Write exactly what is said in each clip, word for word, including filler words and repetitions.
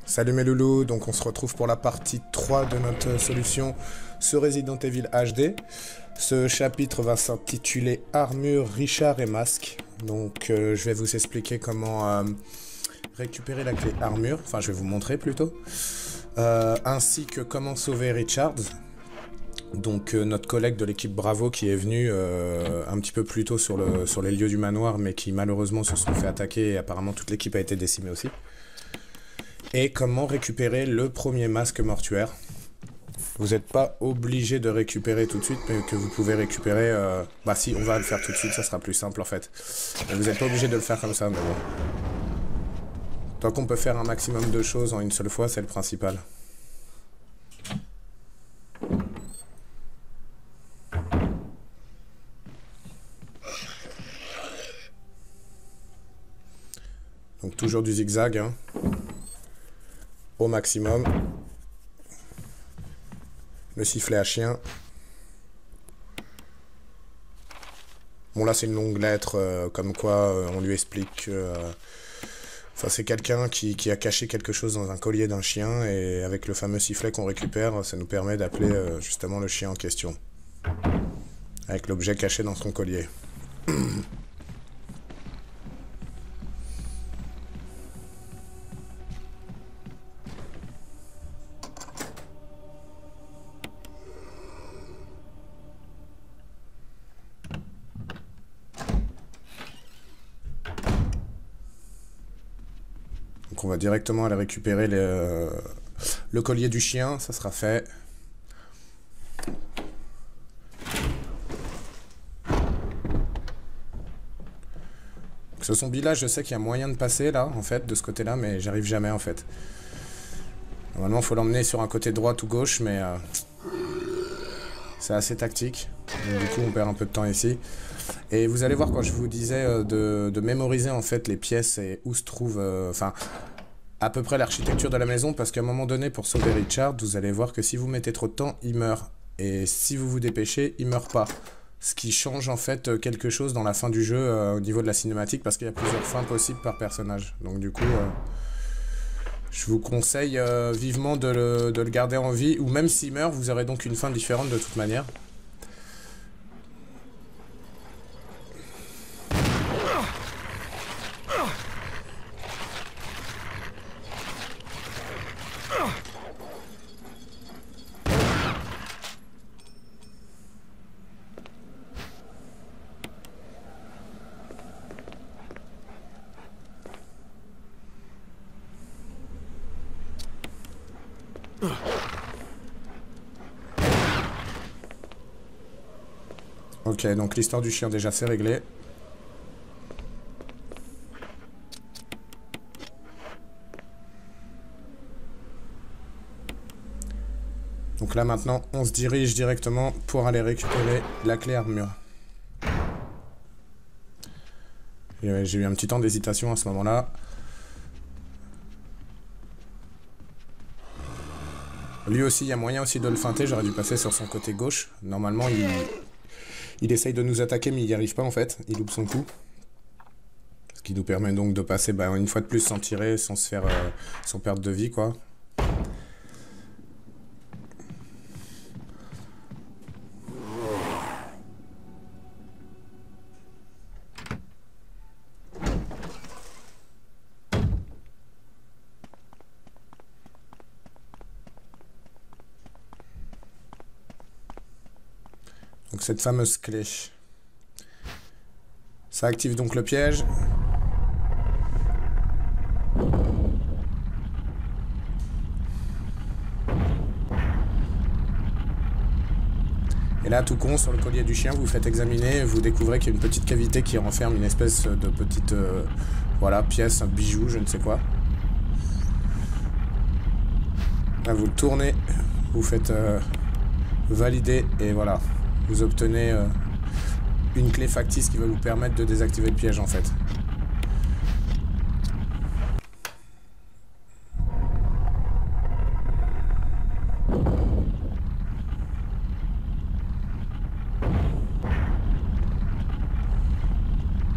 Salut mes loulous, donc on se retrouve pour la partie trois de notre solution sur Resident Evil H D. Ce chapitre va s'intituler Armure, Richard et Masque. Donc euh, je vais vous expliquer comment euh, récupérer la clé armure, enfin je vais vous montrer plutôt, euh, ainsi que comment sauver Richard. Donc euh, notre collègue de l'équipe Bravo qui est venu euh, un petit peu plus tôt sur, le, sur les lieux du manoir, mais qui malheureusement se sont fait attaquer et apparemment toute l'équipe a été décimée aussi. Et comment récupérer le premier masque mortuaire. Vous n'êtes pas obligé de récupérer tout de suite, mais que vous pouvez récupérer... Euh... Bah si, on va le faire tout de suite, ça sera plus simple en fait. Mais vous n'êtes pas obligé de le faire comme ça, mais bon. Tant qu'on peut faire un maximum de choses en une seule fois, c'est le principal. Donc toujours du zigzag, hein. Au maximum. Le sifflet à chien. Bon là c'est une longue lettre, euh, comme quoi euh, on lui explique que... Euh, enfin c'est quelqu'un qui, qui a caché quelque chose dans un collier d'un chien, et avec le fameux sifflet qu'on récupère, ça nous permet d'appeler euh, justement le chien en question. Avec l'objet caché dans son collier. Donc on va directement aller récupérer les, euh, le collier du chien, ça sera fait. Donc sur son village, je sais qu'il y a moyen de passer là, en fait, de ce côté-là, mais j'arrive jamais en fait. Normalement, il faut l'emmener sur un côté droite ou gauche, mais euh, c'est assez tactique. Donc, du coup, on perd un peu de temps ici. Et vous allez voir, quand je vous disais euh, de, de mémoriser en fait les pièces et où se trouve, enfin, euh, à peu près l'architecture de la maison, parce qu'à un moment donné, pour sauver Richard, vous allez voir que si vous mettez trop de temps, il meurt. Et si vous vous dépêchez, il meurt pas. Ce qui change en fait quelque chose dans la fin du jeu euh, au niveau de la cinématique, parce qu'il y a plusieurs fins possibles par personnage. Donc du coup, euh, je vous conseille euh, vivement de le, de le garder en vie, ou même s'il meurt, vous aurez donc une fin différente de toute manière. Ok, donc l'histoire du chien déjà c'est réglé. Donc là maintenant on se dirige directement pour aller récupérer la clé armure. J'ai eu un petit temps d'hésitation à ce moment-là. Lui aussi, il y a moyen aussi de le feinter, j'aurais dû passer sur son côté gauche. Normalement, il, il essaye de nous attaquer, mais il n'y arrive pas en fait, il loupe son coup. Ce qui nous permet donc de passer bah, une fois de plus sans tirer, sans se faire, euh, sans perdre de vie, quoi. Donc cette fameuse clé. Ça active donc le piège. Et là, tout con, sur le collier du chien, vous faites examiner, vous découvrez qu'il y a une petite cavité qui renferme une espèce de petite euh, voilà, pièce, un bijou, je ne sais quoi. Là, vous le tournez, vous faites euh, valider, et voilà. Vous obtenez euh, une clé factice qui va vous permettre de désactiver le piège en fait.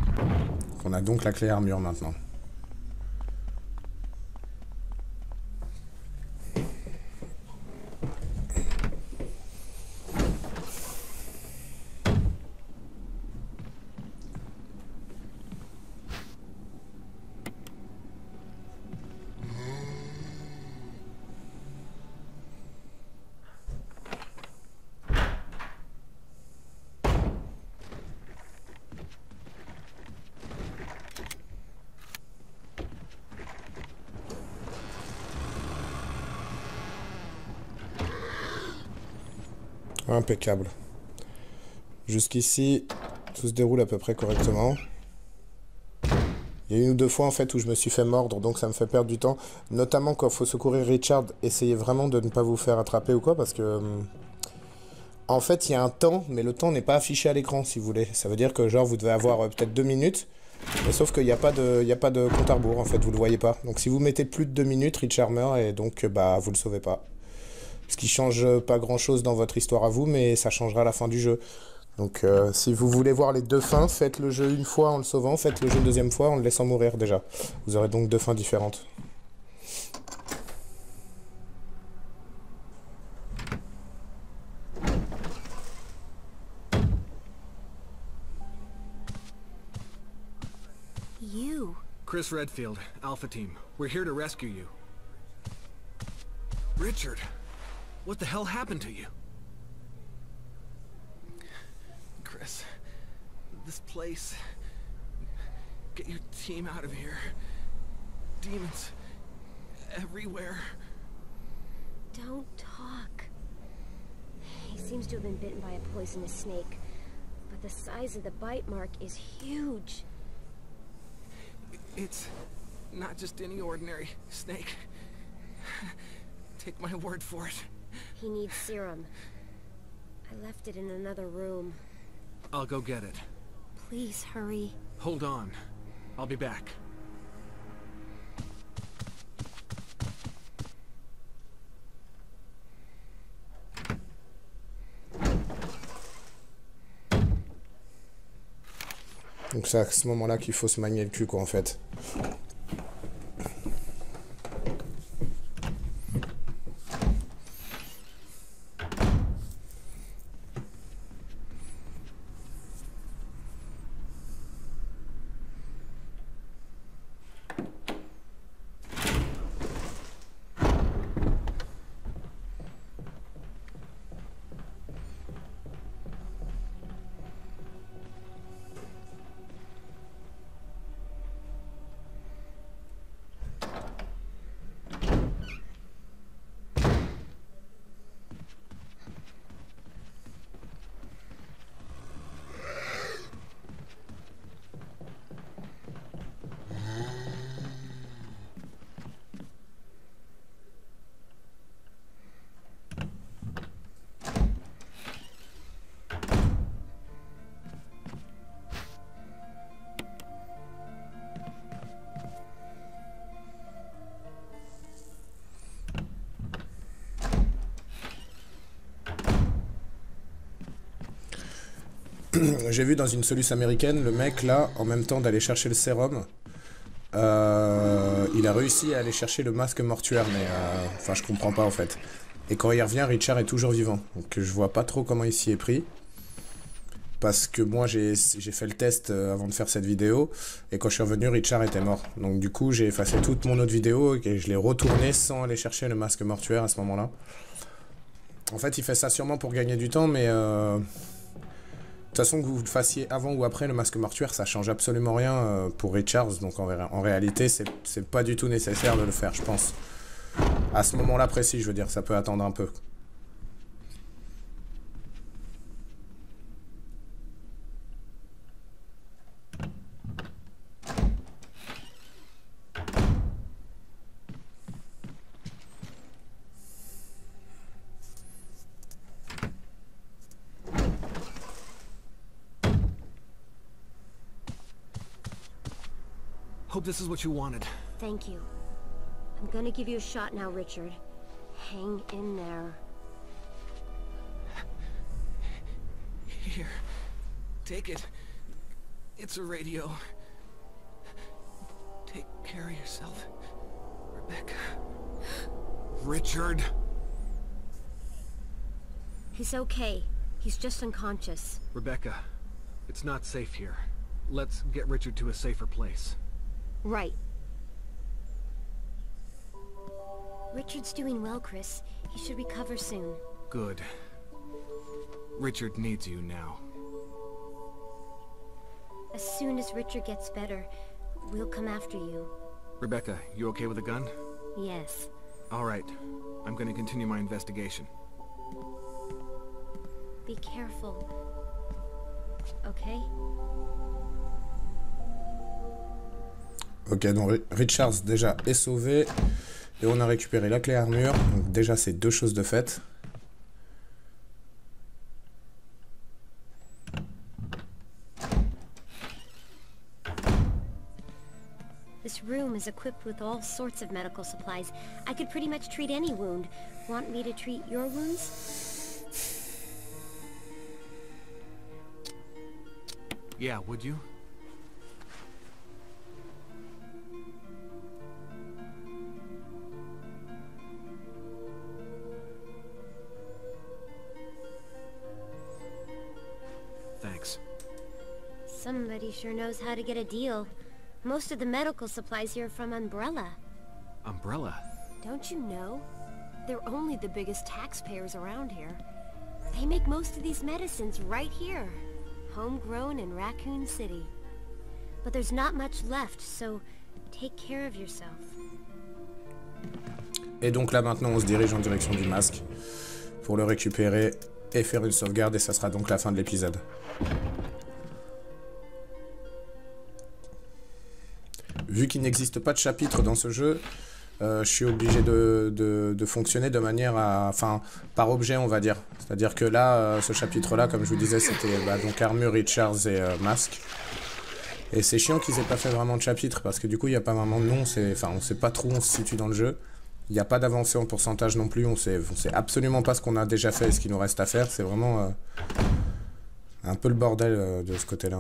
On a donc la clé armure maintenant. Impeccable. Jusqu'ici, tout se déroule à peu près correctement. Il y a une ou deux fois en fait où je me suis fait mordre, donc ça me fait perdre du temps. Notamment quand il faut secourir Richard, essayez vraiment de ne pas vous faire attraper ou quoi, parce que... En fait, il y a un temps, mais le temps n'est pas affiché à l'écran, si vous voulez. Ça veut dire que genre vous devez avoir euh, peut-être deux minutes, mais sauf qu'il n'y a pas de, il y a pas de compte à rebours, en fait, vous le voyez pas. Donc si vous mettez plus de deux minutes, Richard meurt et donc bah vous le sauvez pas. Ce qui change pas grand-chose dans votre histoire à vous, mais ça changera la fin du jeu. Donc euh, si vous voulez voir les deux fins, faites le jeu une fois en le sauvant, faites le jeu une deuxième fois en le laissant mourir déjà. Vous aurez donc deux fins différentes. You. Chris Redfield, Alpha Team. We're here to rescue you. Richard, what the hell happened to you? Chris, this place... Get your team out of here. Demons everywhere. Don't talk. He seems to have been bitten by a poisonous snake, but the size of the bite mark is huge. It's not just any ordinary snake. Take my word for it. He needs serum. I left it in another room. I'll go get it. Please hurry. Hold on. I'll be back. Donc c'est à ce moment-là qu'il faut se manier le cul, quoi, en fait. J'ai vu dans une soluce américaine, le mec là, en même temps d'aller chercher le sérum, euh, il a réussi à aller chercher le masque mortuaire, mais euh, enfin je comprends pas en fait. Et quand il revient, Richard est toujours vivant, donc je vois pas trop comment il s'y est pris. Parce que moi j'ai fait le test avant de faire cette vidéo, et quand je suis revenu, Richard était mort. Donc du coup j'ai effacé toute mon autre vidéo, et je l'ai retourné sans aller chercher le masque mortuaire à ce moment-là. En fait il fait ça sûrement pour gagner du temps, mais... Euh... De toute façon, que vous le fassiez avant ou après le masque mortuaire, ça change absolument rien euh, pour Richards. Donc en, en réalité, c'est pas du tout nécessaire de le faire, je pense. À ce moment-là précis, je veux dire, ça peut attendre un peu. Hope this is what you wanted. Thank you. I'm gonna give you a shot now, Richard. Hang in there. Here. Take it. It's a radio. Take care of yourself, Rebecca. Richard! He's okay. He's just unconscious. Rebecca, it's not safe here. Let's get Richard to a safer place. Right. Richard's doing well, Chris. He should recover soon. Good. Richard needs you now. As soon as Richard gets better, we'll come after you. Rebecca, you okay with a gun? Yes. All right. I'm gonna continue my investigation. be careful. Okay? Ok, donc Richards déjà est sauvé. Et on a récupéré la clé armure. Donc déjà, c'est deux choses de fait. This room is equipped with all sorts of medical supplies. I could pretty much treat any wound. Want me to treat your wounds? Yeah, would you? Thanks. Somebody sure knows how to get a deal. Most of the medical supplies here are from Umbrella. Umbrella? Don't you know? They're only the biggest taxpayers around here. They make most of these medicines right here. Homegrown in Raccoon City. But there's not much left, so take care of yourself. Et donc là maintenant on se dirige en direction du masque pour le récupérer et faire une sauvegarde, et ça sera donc la fin de l'épisode. Vu qu'il n'existe pas de chapitre dans ce jeu, euh, je suis obligé de, de, de fonctionner de manière à... Enfin, par objet, on va dire. C'est-à-dire que là, euh, ce chapitre-là, comme je vous disais, c'était bah, donc armure, Richards et euh, masque. Et c'est chiant qu'ils aient pas fait vraiment de chapitre, parce que du coup, il n'y a pas vraiment de nom. Enfin, on sait pas trop où on se situe dans le jeu. Il n'y a pas d'avancée en pourcentage non plus. On sait, on sait absolument pas ce qu'on a déjà fait et ce qu'il nous reste à faire. C'est vraiment euh, un peu le bordel euh, de ce côté-là.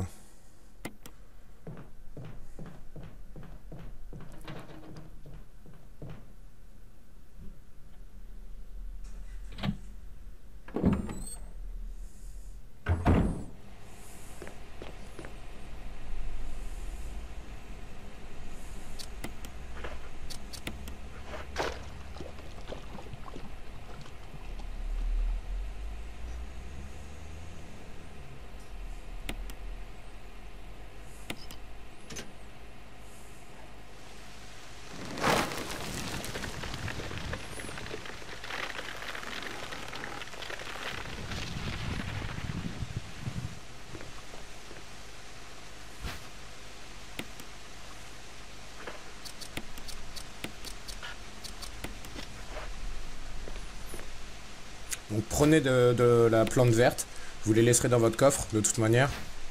Donc prenez de, de la plante verte, vous les laisserez dans votre coffre de toute manière.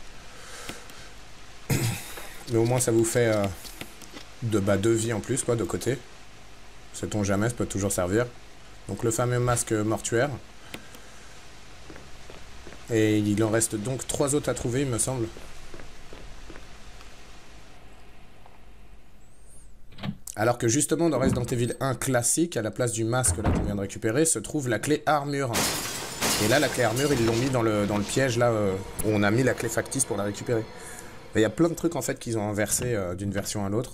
Mais au moins ça vous fait euh, de, bah, deux vies en plus, quoi, de côté. Sait-on jamais, ça peut toujours servir. Donc le fameux masque mortuaire. Et il en reste donc trois autres à trouver, il me semble. Alors que justement dans Resident Evil un classique, à la place du masque là qu'on vient de récupérer, se trouve la clé armure. Et là la clé armure ils l'ont mis dans le, dans le piège là euh, où on a mis la clé factice pour la récupérer. Il y a plein de trucs en fait qu'ils ont inversé euh, d'une version à l'autre.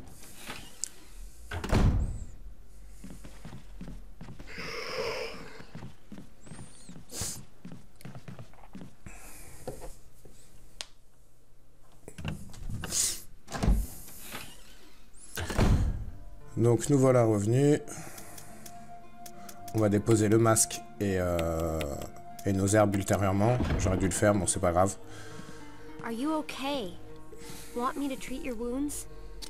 Donc nous voilà revenus. On va déposer le masque et, euh, et nos herbes ultérieurement. J'aurais dû le faire, bon c'est pas grave. Are you okay? Want me to treat your wounds?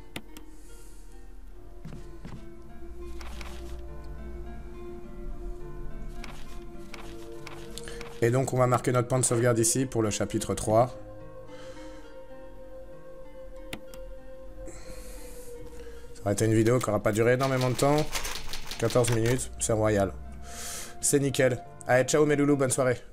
Et donc on va marquer notre point de sauvegarde ici pour le chapitre trois. Ça aurait été une vidéo qui n'aura pas duré énormément de temps. quatorze minutes, c'est royal. C'est nickel. Allez, ciao mes loulous, bonne soirée.